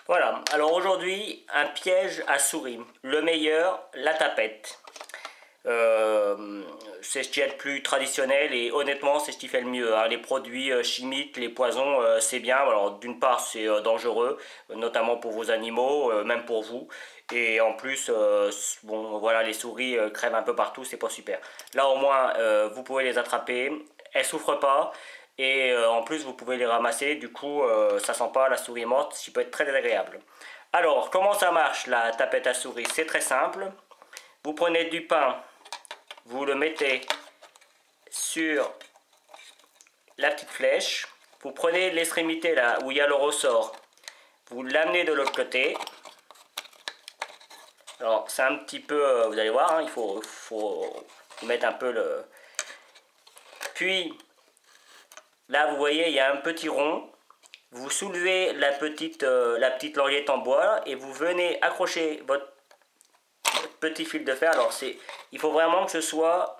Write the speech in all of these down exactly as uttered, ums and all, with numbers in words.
Voilà, alors aujourd'hui, un piège à souris. Le meilleur, la tapette. Euh, c'est ce qui est le plus traditionnel et honnêtement c'est ce qui fait le mieux, hein. Les produits euh, chimiques, les poisons, euh, c'est bien. Alors d'une part c'est euh, dangereux, notamment pour vos animaux, euh, même pour vous. Et en plus, euh, bon voilà, les souris euh, crèvent un peu partout, c'est pas super. Là au moins euh, vous pouvez les attraper, elles souffrent pas. Et euh, en plus vous pouvez les ramasser, du coup euh, ça sent pas la souris morte, ce qui peut être très désagréable. Alors comment ça marche la tapette à souris? C'est très simple. Vous prenez du pain, vous le mettez sur la petite flèche, vous prenez l'extrémité là où il y a le ressort, vous l'amenez de l'autre côté. Alors c'est un petit peu, vous allez voir, hein, il faut, faut mettre un peu le... Puis là vous voyez il y a un petit rond, vous soulevez la petite, euh, la petite languette en bois et vous venez accrocher votre petit fil de fer. Alors c'est, il faut vraiment que ce soit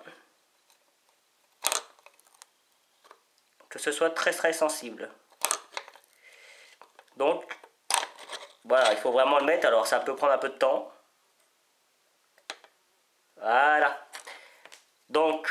que ce soit très très sensible. Donc voilà, il faut vraiment le mettre. Alors ça peut prendre un peu de temps. Voilà. Donc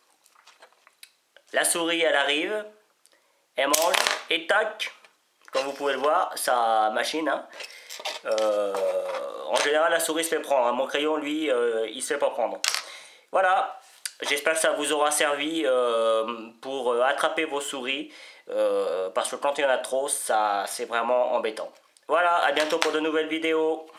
la souris elle arrive, elle mange et tac, comme vous pouvez le voir, sa machine, hein, euh, en général la souris se fait prendre, hein. Mon crayon lui euh, il se fait pas prendre. Voilà, j'espère que ça vous aura servi euh, pour euh, attraper vos souris, euh, parce que quand il y en a trop, ça c'est vraiment embêtant. Voilà, à bientôt pour de nouvelles vidéos.